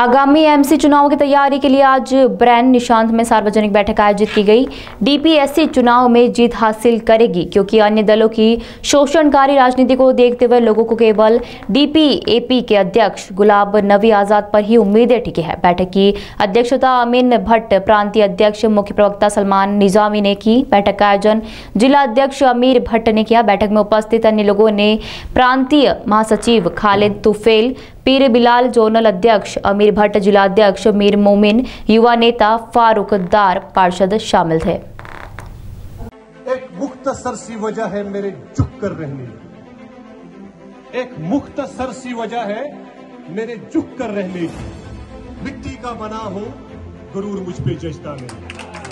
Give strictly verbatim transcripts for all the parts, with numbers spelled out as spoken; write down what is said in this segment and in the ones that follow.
आगामी एमसी चुनाव की तैयारी के लिए आज ब्रैन निशांत में सार्वजनिक बैठक आयोजित की गई। डीपीएससी चुनाव में जीत हासिल करेगी क्योंकि अन्य दलों की शोषणकारी राजनीति को देखते हुए लोगों को केवल डीपीएपी के अध्यक्ष गुलाब नबी आजाद पर ही उम्मीदें टिकी है। बैठक की अध्यक्षता अमीन भट्ट, प्रांतीय अध्यक्ष मुख्य प्रवक्ता सलमान निजामी ने की। बैठक का आयोजन जिला अध्यक्ष अमीर भट्ट ने किया। बैठक में उपस्थित अन्य लोगों ने प्रांतीय महासचिव खालिद तुफेल, पीर बिलाल, जोनल अध्यक्ष अमीर भट्ट, जिला अध्यक्ष मीर मोमिन, युवा नेता फारूक दार पार्षद शामिल थे। एक मुख्तसर सी वजह है मेरे झुक कर रहने की, एक मुख्तसर सी वजह है मेरे झुक कर रहने की। मिट्टी का बना हूं, गुरूर मुझ पे जचता नहीं।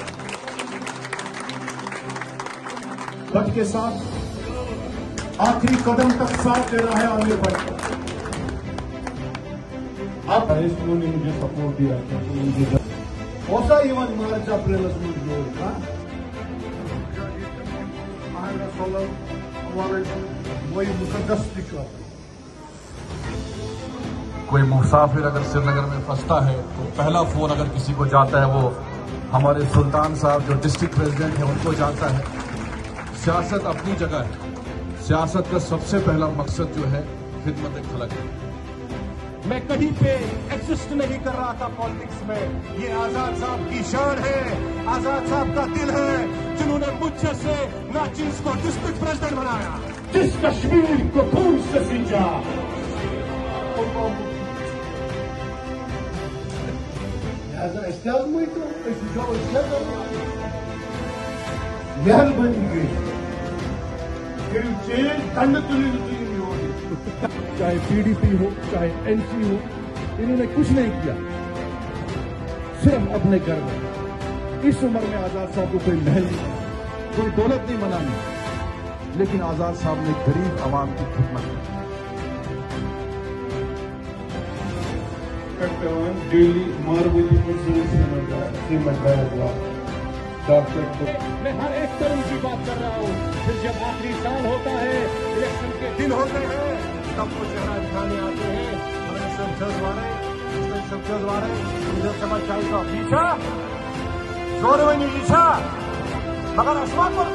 भट्ट के साथ आखिरी कदम तक साथ दे रहा है आमिर भट्ट। आप ने मुझे सपोर्ट दिया था इवन मार्च अप्रैल वही मुकद्दस। कोई मुसाफिर अगर श्रीनगर में फंसता है तो पहला फोन अगर किसी को जाता है वो हमारे सुल्तान साहब जो डिस्ट्रिक्ट प्रेसिडेंट है उनको जाता है। सियासत अपनी जगह है। सियासत का सबसे पहला मकसद जो है खिदमत खलक है। मैं कहीं पे एग्जिस्ट नहीं कर रहा था पॉलिटिक्स में। ये आजाद साहब की शान है, आजाद साहब का दिल है, जिन्होंने मुझसे से नाचीज को डिस्ट्रिक्ट प्रेसिडेंट बनाया, जिस कश्मीर को खून से सींचा। महल बन गई चाहे पीडीपी हो चाहे एनसी हो, इन्होंने कुछ नहीं किया, सिर्फ अपने घर में। इस उम्र में आजाद साहब को कोई महल नहीं, कोई दौलत नहीं बनानी, लेकिन आजाद साहब ने गरीब आवाम की खिदमत की। डेली मारवली मैं हर एक तरह की बात कर रहा हूँ। फिर जब आखिरी साल होता है, इलेक्शन के दिन होते हैं, तब वो चेहरा दिखाने आते हैं। मगर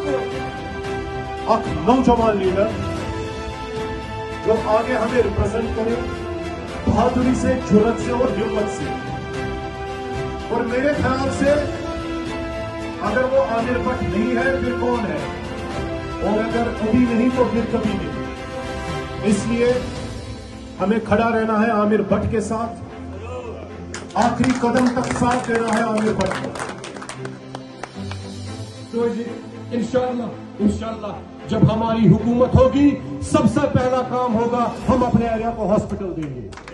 अब नौजवान लीडर जो आगे हमें रिप्रेजेंट करे बहादुरी से, जुर्रत से और हिम्मत से। और मेरे ख्याल से अगर वो आमिर भट्ट नहीं है फिर कौन है, और अगर कभी नहीं तो फिर कभी नहीं। इसलिए हमें खड़ा रहना है आमिर भट्ट के साथ, आखिरी कदम तक साथ देना है आमिर भट्ट को। तो जी इंशाअल्लाह इंशाअल्लाह जब हमारी हुकूमत होगी, सबसे पहला काम होगा हम अपने एरिया को हॉस्पिटल देंगे।